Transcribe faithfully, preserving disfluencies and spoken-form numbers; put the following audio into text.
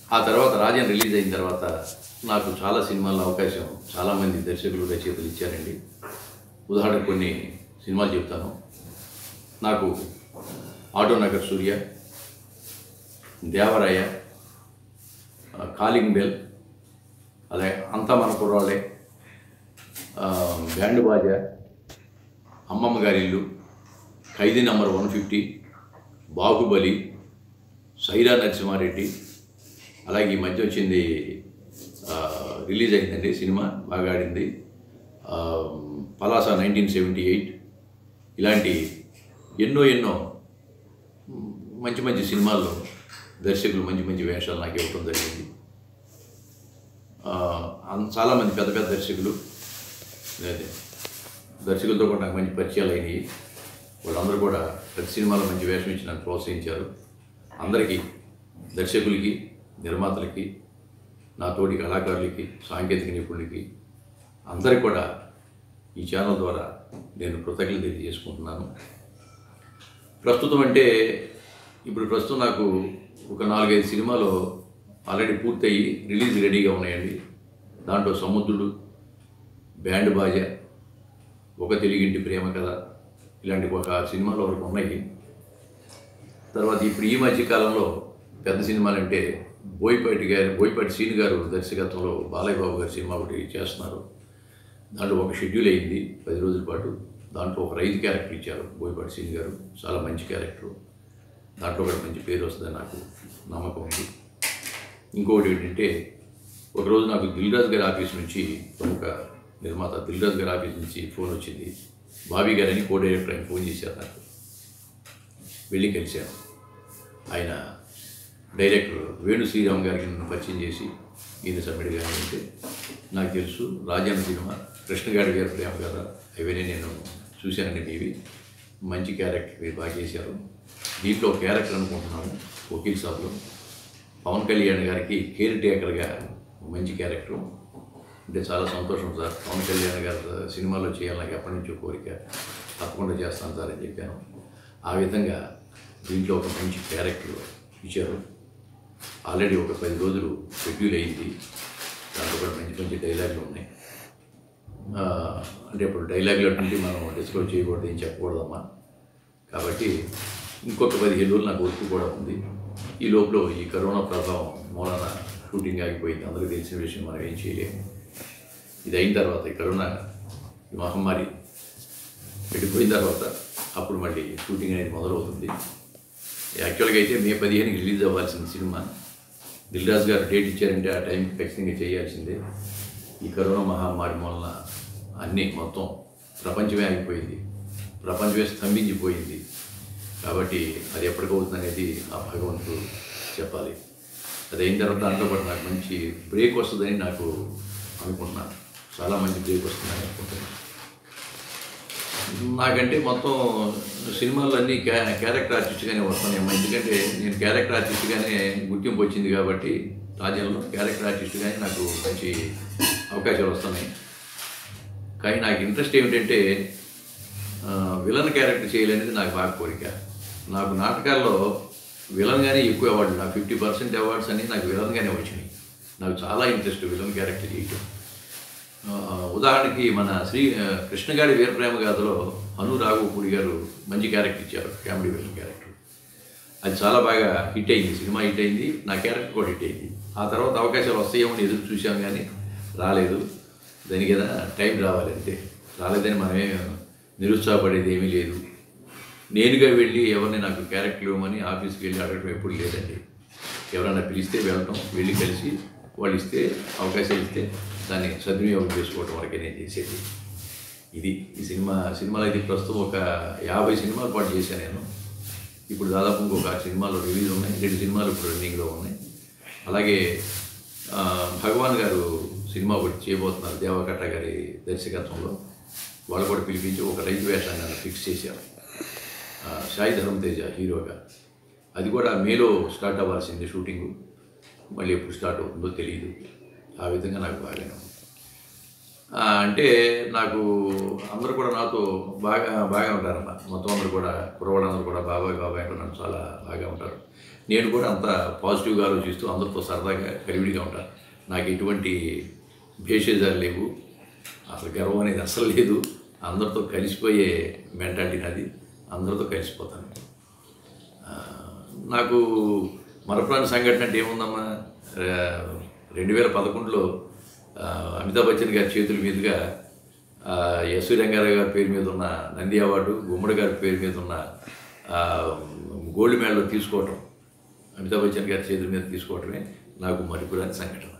ఆ తర్వాత రాజన్ రిలీజ్ అయిన తర్వాత నాకు చాలా సినిమాల్లో అవకాశం చాలామంది దర్శకులు రచయితలు ఇచ్చారండి. ఉదాహరణకు కొన్ని సినిమాలు చెప్తాను. నాకు ఆటోనగర్ సూర్య, దేవరాయ, కాలింగ్ బెల్, అలాగే అంతా మన కుర్రాళ్ళే, బ్యాండ్ బాజా, అమ్మమ్మ గారి ఇల్లు, Khaidi number one fifty, Baahubali, Sye Raa Narasimha Reddy, అలాగే ఈ మధ్య వచ్చింది రిలీజ్ అయిందండి సినిమా, బాగా ఆడింది, పలాస నైన్టీన్ సెవెంటీ ఎయిట్. ఇలాంటి ఎన్నో ఎన్నో మంచి మంచి సినిమాల్లో దర్శకులు మంచి మంచి వేషాలు నాకు ఇవ్వడం జరిగింది. చాలామంది పెద్ద పెద్ద దర్శకులు దర్శకులతో కూడా నాకు మంచి పరిచయాలు అయినాయి. వాళ్ళందరూ కూడా ప్రతి సినిమాలో మంచి వేషం ఇచ్చి నాకు ప్రోత్సహించారు. అందరికీ, దర్శకులకి, నిర్మాతలకి, నా తోటి కళాకారులకి, సాంకేతిక నిపుణులకి, అందరికీ కూడా ఈ ఛానల్ ద్వారా నేను కృతజ్ఞతలు తెలియజేసుకుంటున్నాను. ప్రస్తుతం అంటే ఇప్పుడు ప్రస్తుతం నాకు ఒక నాలుగైదు సినిమాలు ఆల్రెడీ పూర్తయి రిలీజ్ రెడీగా ఉన్నాయండి. దాంట్లో సముద్రుడు, బ్యాండ్ బాజా, ఒక తెలుగింటి ప్రేమ కథ, ఇలాంటి ఒక సినిమాలు వరకు ఉన్నాయి. తర్వాత ఇప్పుడు ఈ మధ్యకాలంలో పెద్ద సినిమాలంటే బోయపాటి గారు బోయపాటి శ్రీను గారు దర్శకత్వంలో బాలయ్య బాబు గారి సినిమా ఒకటి చేస్తున్నారు. దాంట్లో ఒక షెడ్యూల్ అయింది పది రోజుల పాటు. దాంట్లో ఒక రైతు క్యారెక్టర్ ఇచ్చారు బోయపాటి శ్రీను గారు, చాలా మంచి క్యారెక్టరు. దాంట్లో కూడా మంచి పేరు వస్తుందని నాకు నమ్మకం ఉంది. ఇంకొకటి ఏంటంటే, ఒకరోజు నాకు దిల్ రాజు గారి ఆఫీస్ నుంచి, ప్రముఖ నిర్మాత దిల్ రాజు గారి ఆఫీస్ నుంచి ఫోన్ వచ్చింది. బాబీ గారని కో డైరెక్టర్ ఆయన ఫోన్ చేశారు నాకు. వెళ్ళి కలిశాను. ఆయన డైరెక్టర్ వేణు శ్రీరామ్ గారికి నన్ను పరిచయం చేసి, ఈయన సబ్మిట్ గారు అంటే, నాకు తెలుసు రాజన్న సినిమా, కృష్ణగాడి గారి ప్రేమ కదా, అవన్నీ నేను చూశానండి. మీవి మంచి క్యారెక్టర్ మీరు బాగా చేశారు. దీంట్లో క్యారెక్టర్ అనుకుంటున్నాము వకీల్ సాబ్లో. పవన్ కళ్యాణ్ గారికి కేర్ టేకర్గా మంచి క్యారెక్టరు అంటే చాలా సంతోషం సార్. పవన్ కళ్యాణ్ గారి సినిమాలో చేయాలి, నాకు ఎప్పటి నుంచో కోరిక, తప్పకుండా చేస్తాను సార్ అని చెప్పాను. ఆ విధంగా దీంట్లో ఒక మంచి క్యారెక్టర్ ఇచ్చారు. ఆల్రెడీ ఒక పది రోజులు షెడ్యూల్ అయింది. దాంట్లో కూడా మంచి మంచి డైలాగులు ఉన్నాయి. అంటే ఇప్పుడు డైలాగులు అంటే మనం డిస్కస్ చేయకూడదు, ఏం చెప్పకూడదమ్మా. కాబట్టి ఇంకొక పదిహేను రోజులు నాకు వర్క్ కూడా ఉంది. ఈ లోపల ఈ కరోనా ప్రభావం మూలన షూటింగ్ ఆగిపోయింది. అందరికీ తెలిసిన విషయం, మనం ఏం చేయలేము. ఇది అయిన తర్వాత, ఈ కరోనా ఈ మహమ్మారి వెళ్ళిపోయిన తర్వాత అప్పుడు మళ్ళీ షూటింగ్ అనేది మొదలవుతుంది. యాక్చువల్గా అయితే మే పదిహేనుకి రిలీజ్ అవ్వాల్సిన సినిమా, దిల్ రాజు గారు డేట్ ఇచ్చారంటే ఆ టైంకి ఖచ్చితంగా చేయాల్సిందే. ఈ కరోనా మహమ్మారి మూలన అన్నీ మొత్తం ప్రపంచమే ఆగిపోయింది, ప్రపంచమే స్తంభించిపోయింది. కాబట్టి అది ఎప్పటికవుతుంది అనేది ఆ భగవంతుడు చెప్పాలి. అది అయిన తర్వాత దాంట్లో కూడా నాకు మంచి బ్రేక్ వస్తుందని నాకు అనుకుంటున్నాను. చాలా మంచి బ్రేక్ వస్తుందని అనుకుంటున్నాను. నాకంటే మొత్తం సినిమాలన్నీ క్యా క్యారెక్టర్ ఆర్టిస్ట్గానే వస్తున్నాయి. ఎందుకంటే నేను క్యారెక్టర్ ఆర్టిస్ట్గానే గుర్తింపు వచ్చింది కాబట్టి రాజ్యంలో క్యారెక్టర్ ఆర్టిస్ట్గానే నాకు మంచి అవకాశాలు వస్తున్నాయి. కానీ నాకు ఇంట్రెస్ట్ ఏమిటంటే విలన్ క్యారెక్టర్ చేయాలనేది నాకు బాగా కోరిక. నాకు నాటకాల్లో విలన్గానే ఎక్కువ అవార్డు, నాకు ఫిఫ్టీ పర్సెంట్ అవార్డ్స్ అన్నీ నాకు విలన్గానే వచ్చినాయి. నాకు చాలా ఇంట్రెస్ట్ విలన్ క్యారెక్టర్ చేయటం. ఉదాహరణకి మన శ్రీ కృష్ణగాడి వీరప్రేమ గాథలో అను రాఘవపూడి గారు మంచి క్యారెక్టర్ ఇచ్చారు, కామెడీ విలన్ క్యారెక్టర్. అది చాలా బాగా హిట్ అయింది, సినిమా హిట్ అయింది, నా క్యారెక్టర్ కూడా హిట్ అయింది. ఆ తర్వాత అవకాశాలు వస్తాయేమో అని ఎదురు చూసాం, కానీ రాలేదు. దానికి ఏదైనా టైం రావాలి అంతే. రాలేదని మనమే నిరుత్సాహపడేది ఏమీ లేదు. నేనుగా వెళ్ళి ఎవరిని నాకు క్యారెక్టర్ ఇవ్వమని ఆఫీస్కి వెళ్ళి అడగడం ఎప్పుడు లేదండి. ఎవరైనా పిలిస్తే వెళ్ళటం, వెళ్ళి కలిసి వాళ్ళు ఇస్తే, అవకాశాలు ఇస్తే దాన్ని సద్వినియోగం చేసుకోవడం వరకే నేను చేసేది. ఇది ఈ సినిమా సినిమాలో అయితే ప్రస్తుతం ఒక యాభై సినిమాలు పాటు చేశాను నేను. ఇప్పుడు దాదాపు ఇంకొక సినిమాలు రిలీజ్ ఉన్నాయి, రెండు సినిమాలు ఇప్పుడు రన్నింగ్లో ఉన్నాయి. అలాగే భగవాన్ గారు సినిమా ఒకటి చేయబోతున్నారు దేవకట్ట గారి దర్శకత్వంలో. వాళ్ళు కూడా పిలిపించి ఒక రైతు వేషాన్ని నన్ను ఫిక్స్ చేశారు, సాయి ధర్మ తేజ హీరోగా. అది కూడా మేలో స్టార్ట్ అవ్వాల్సింది షూటింగు, మళ్ళీ ఎప్పుడు స్టార్ట్ అవుతుందో తెలియదు. ఆ విధంగా నాకు బాగానే ఉంది. ఆ, అంటే నాకు అందరూ కూడా నాతో బాగా బాగా ఉంటారన్న. మొత్తం అందరూ కూడా కుర్రవాళ్ళందరూ కూడా బాబాయ్ బాబాయ్ అంటూ నన్ను చాలా బాగా ఉంటారు. నేను కూడా అంత పాజిటివ్గా ఆలోచిస్తూ అందరితో సరదాగా కలివిడిగా ఉంటాను. నాకు ఎటువంటి భేషజాలు లేవు, అసలు గర్వం అనేది అసలు లేదు. అందరితో కలిసిపోయే మెంటాలిటీ నాది, అందరితో కలిసిపోతాను. ఆ, నాకు మరపురాని సంఘటన అంటే ఏముందమ్మా, రెండు వేల పదకొండులో అమితాబ్ బచ్చన్ గారి చేతుల మీదుగా ఎస్వి రంగారావు గారి పేరు మీద ఉన్న నంది అవార్డు, గుమ్మడి గారి పేరు మీద ఉన్న గోల్డ్ మెడల్ తీసుకోవటం, అమితాబ్ బచ్చన్ గారి చేతుల మీద తీసుకోవటమే నాకు మరపురాని సంఘటన.